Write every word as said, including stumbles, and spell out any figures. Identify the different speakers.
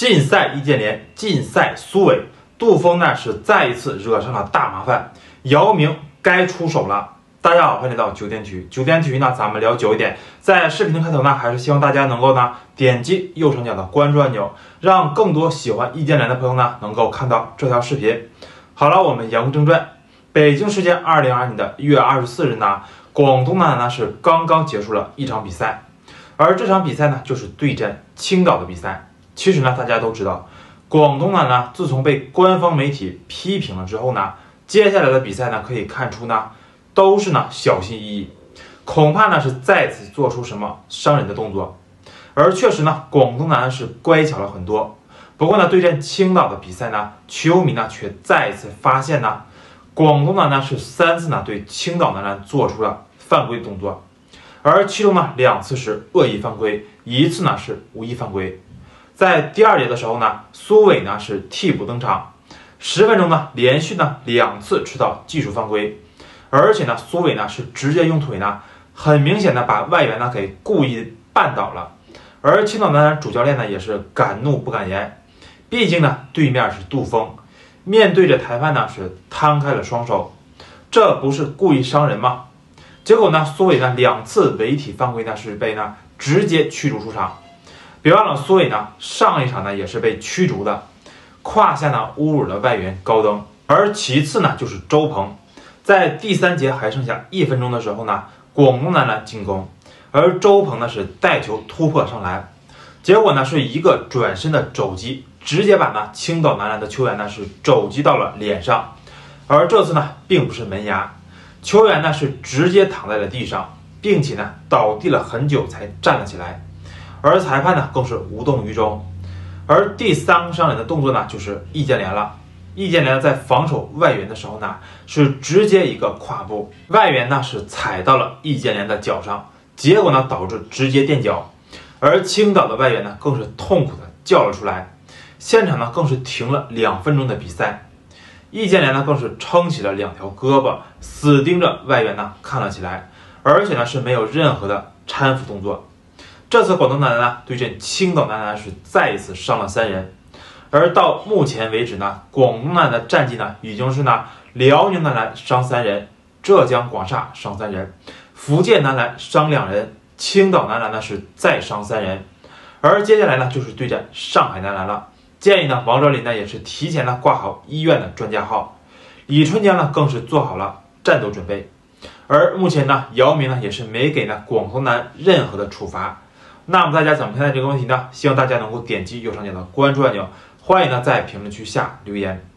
Speaker 1: 禁赛易建联，禁赛苏伟，杜锋呢是再一次惹上了大麻烦，姚明该出手了。大家好，欢迎来到九点体育。九点体育呢，咱们聊久一点。在视频的开头呢，还是希望大家能够呢点击右上角的关注按钮，让更多喜欢易建联的朋友呢能够看到这条视频。好了，我们言归正传。北京时间二零二二年的一月二十四日呢，广东男篮呢是刚刚结束了一场比赛，而这场比赛呢就是对阵青岛的比赛。其实呢，大家都知道，广东男篮自从被官方媒体批评了之后呢，接下来的比赛呢可以看出呢。都是呢小心翼翼，恐怕呢是再次做出什么伤人的动作。而确实呢，广东男篮是乖巧了很多。不过呢，对阵青岛的比赛呢，球迷呢却再一次发现呢，广东男篮是三次呢对青岛男篮做出了犯规动作，而其中呢两次是恶意犯规，一次呢是无意犯规。在第二节的时候呢，苏伟呢是替补登场，十分钟呢连续呢两次吃到技术犯规。而且呢，苏伟呢是直接用腿呢，很明显的把外援呢给故意绊倒了。而青岛男篮主教练呢也是敢怒不敢言，毕竟呢对面是杜锋，面对着裁判呢是摊开了双手，这不是故意伤人吗？结果呢，苏伟呢两次违体犯规呢是被呢直接驱逐出场。别忘了，苏伟呢上一场呢也是被驱逐的，胯下呢侮辱了外援高登。而其次呢就是周鹏。在第三节还剩下一分钟的时候呢，广东男篮进攻，而周鹏呢是带球突破上篮，结果呢是一个转身的肘击，直接把呢青岛男篮的球员呢是肘击到了脸上，而这次呢并不是门牙，球员呢是直接躺在了地上，并且呢倒地了很久才站了起来，而裁判呢更是无动于衷。而第三个伤人的动作呢就是易建联了。易建联在防守外援的时候呢，是直接一个跨步，外援呢是踩到了易建联的脚上，结果呢导致直接垫脚，而青岛的外援呢更是痛苦的叫了出来，现场呢更是停了两分钟的比赛，易建联呢更是撑起了两条胳膊，死盯着外援呢看了起来，而且呢是没有任何的搀扶动作。这次广东男篮呢对阵青岛男篮是再一次伤了三人。而到目前为止呢，广东男篮的战绩呢已经是呢辽宁男篮伤三人，浙江广厦伤三人，福建男篮伤两人，青岛男篮呢是再伤三人。而接下来呢就是对战上海男篮了，建议呢王哲林呢也是提前呢挂好医院的专家号，李春江呢更是做好了战斗准备。而目前呢姚明呢也是没给呢广东男任何的处罚。那么大家怎么看待这个问题呢？希望大家能够点击右上角的关注按钮。欢迎呢在评论区下留言。